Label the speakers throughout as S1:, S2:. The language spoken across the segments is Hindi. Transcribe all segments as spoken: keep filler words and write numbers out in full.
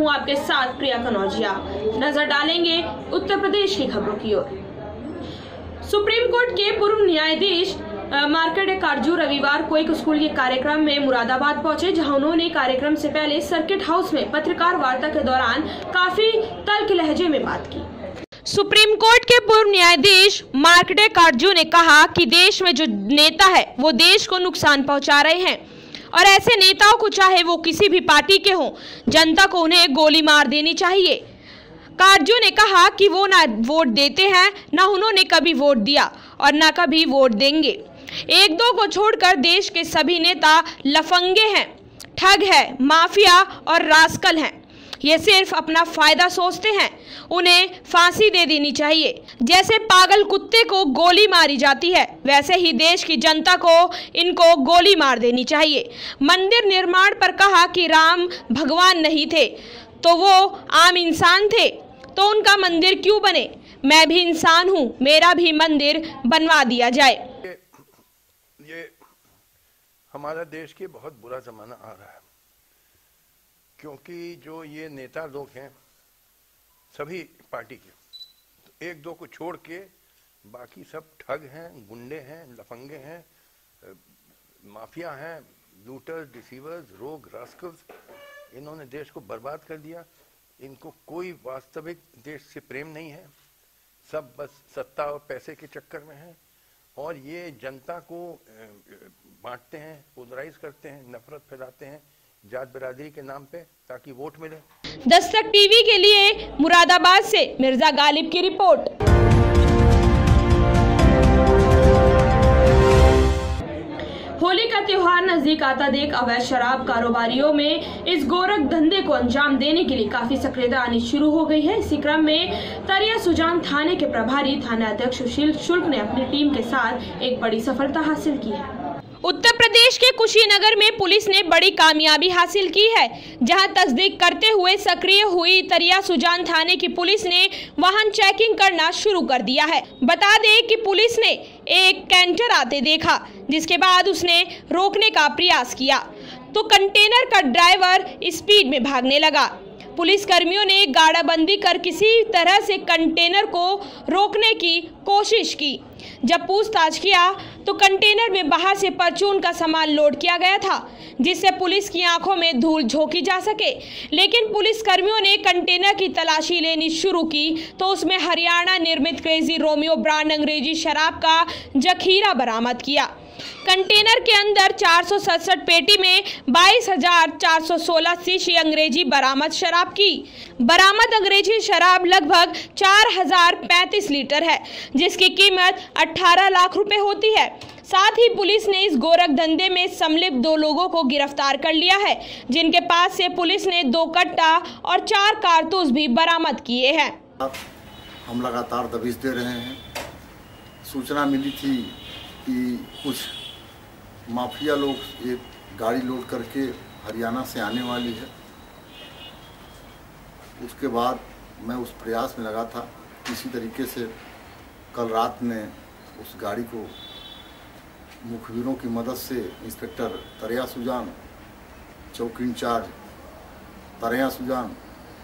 S1: हूं आपके साथ प्रिया कनौजिया। नजर डालेंगे उत्तर प्रदेश की खबरों की ओर। सुप्रीम कोर्ट के पूर्व न्यायाधीश मार्कंडेय काटजू रविवार को एक स्कूल के कार्यक्रम में मुरादाबाद पहुंचे, जहां उन्होंने कार्यक्रम से पहले सर्किट हाउस में पत्रकार वार्ता के दौरान काफी तल्ख लहजे में बात की। सुप्रीम कोर्ट के पूर्व न्यायाधीश मार्कंडेय काटजू ने कहा कि देश में जो नेता है वो देश को नुकसान पहुंचा रहे हैं और ऐसे नेताओं को चाहे वो किसी भी पार्टी के हों, जनता को उन्हें गोली मार देनी चाहिए। काटजू ने कहा कि वो ना वोट देते हैं, ना उन्होंने कभी वोट दिया और ना कभी वोट देंगे। एक दो को छोड़कर देश के सभी नेता लफंगे हैं, ठग है, माफिया और रास्कल हैं। ये सिर्फ अपना फायदा सोचते हैं, उन्हें फांसी दे देनी चाहिए। जैसे पागल कुत्ते को गोली मारी जाती है, वैसे ही देश की जनता को इनको गोली मार देनी चाहिए। मंदिर निर्माण पर कहा कि राम भगवान नहीं थे तो वो आम इंसान थे, तो उनका मंदिर क्यों बने? मैं भी इंसान हूँ, मेरा भी मंदिर बनवा दिया जाए।
S2: ये, ये हमारा देश के बहुत बुरा जमाना आ रहा है, क्योंकि जो ये नेता लोग हैं सभी पार्टी के, तो एक दो को छोड़ के बाकी सब ठग हैं, गुंडे हैं, लफंगे हैं, माफिया हैं, लूटर्स, डिसीवर्स, रोग, रास्कल्स। इन्होंने देश को बर्बाद कर दिया। इनको कोई वास्तविक देश से प्रेम नहीं है, सब बस सत्ता और पैसे के चक्कर में है और ये जनता को बांटते हैं, पोलराइज करते हैं, नफरत फैलाते हैं जात बिरादरी के नाम पे ताकि वोट मिले।
S1: दस्तक टीवी के लिए मुरादाबाद से मिर्जा गालिब की रिपोर्ट। होली का त्योहार नजदीक आता देख अवैध शराब कारोबारियों में इस गोरख धंधे को अंजाम देने के लिए काफी सक्रियता आनी शुरू हो गई है। इसी क्रम में तरिया सुजान थाने के प्रभारी थाना अध्यक्ष सुशील शुल्क ने अपनी टीम के साथ एक बड़ी सफलता हासिल की है। उत्तर प्रदेश के कुशीनगर में पुलिस ने बड़ी कामयाबी हासिल की है, जहां तस्दीक करते हुए सक्रिय हुई तरिया सुजान थाने की पुलिस ने वाहन चेकिंग करना शुरू कर दिया है। बता दें कि पुलिस ने एक कैंटर आते देखा, जिसके बाद उसने रोकने का प्रयास किया तो कंटेनर का ड्राइवर स्पीड में भागने लगा। पुलिस कर्मियों ने गाड़ाबंदी कर किसी तरह से कंटेनर को रोकने की कोशिश की। जब पूछताछ किया तो कंटेनर में बाहर से परचून का सामान लोड किया गया था, जिससे पुलिस की आंखों में धूल झोंकी जा सके। लेकिन पुलिस कर्मियों ने कंटेनर की तलाशी लेनी शुरू की तो उसमें हरियाणा निर्मित क्रेजी रोमियो ब्रांड अंग्रेजी शराब का जखीरा बरामद किया। कंटेनर के अंदर चार सौ सड़सठ पेटी में बाईस हजार चार सौ सोलह शीशी अंग्रेजी बरामद शराब की। बरामद अंग्रेजी शराब लगभग चार हजार पैंतीस लीटर है, जिसकी कीमत अठारह लाख रुपए होती है। साथ ही पुलिस ने इस गोरख धंधे में सम्मिलित दो लोगों को गिरफ्तार कर लिया है, जिनके पास से पुलिस ने दो कट्टा और चार कारतूस भी बरामद किए हैं।
S3: हम लगातार दबिश दे रहे हैं। सूचना मिली थी कि कुछ माफिया लोग एक गाड़ी लोड करके हरियाणा से आने वाली है। उसके बाद मैं उस प्रयास में लगा था, किसी तरीके से कल रात में उस गाड़ी को मुखबिरों की मदद से इंस्पेक्टर तरिया सुजान, चौकी इंचार्ज तरिया सुजान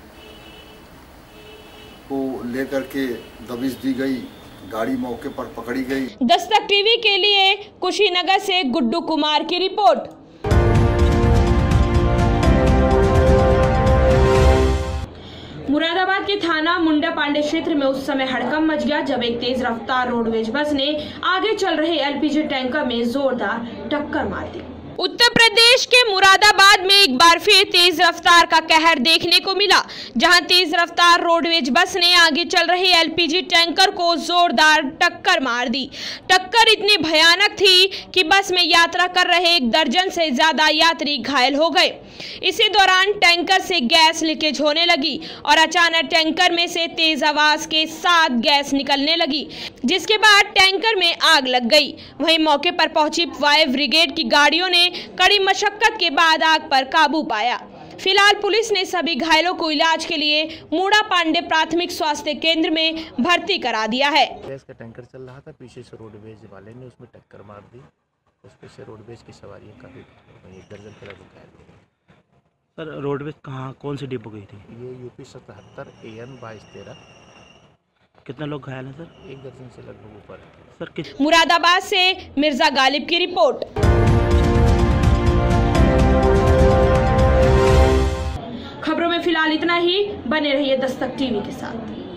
S3: को लेकर के दबिश दी गई। गाड़ी मौके पर पकड़ी गई।
S1: दस्तक टीवी के लिए कुशीनगर से गुड्डू कुमार की रिपोर्ट। मुरादाबाद के थाना मुंडा पांडे क्षेत्र में उस समय हड़कंप मच गया जब एक तेज रफ्तार रोडवेज बस ने आगे चल रहे एलपीजी टैंकर में जोरदार टक्कर मार दी। उत्तर प्रदेश के मुरादाबाद में एक बार फिर तेज रफ्तार का कहर देखने को मिला, जहां तेज रफ्तार रोडवेज बस ने आगे चल रहे एलपीजी टैंकर को जोरदार टक्कर मार दी। टक्कर इतनी भयानक थी कि बस में यात्रा कर रहे एक दर्जन से ज्यादा यात्री घायल हो गए। इसी दौरान टैंकर से गैस लीकेज होने लगी और अचानक टैंकर में से तेज आवाज के साथ गैस निकलने लगी, जिसके बाद टैंकर में आग लग गई। वहीं मौके पर पहुंची फायर ब्रिगेड की गाड़ियों ने कड़ी मशक्कत के बाद आग पर काबू पाया। फिलहाल पुलिस ने सभी घायलों को इलाज के लिए मूड़ा पांडे प्राथमिक स्वास्थ्य केंद्र में भर्ती करा दिया है।
S4: गैस का टैंकर चल रहा था, पीछे से रोडवेज वाले ने उसमें टक्कर मार दी। उसमें से रोडवेज की सवारियां काफी एक दर्जन के लगभग घायल हो गई।
S5: सर रोडवेज कहाँ कौन सी डिपो गई थी?
S4: ये यूपी सतहत्तर ए एन बाईस तेरह।
S5: कितने लोग घायल हैं सर?
S4: एक दर्जन से लगभग ऊपर है
S5: सर। किस
S1: मुरादाबाद से मिर्जा गालिब की रिपोर्ट। खबरों में फिलहाल इतना ही। बने रहिए दस्तक टीवी के साथ।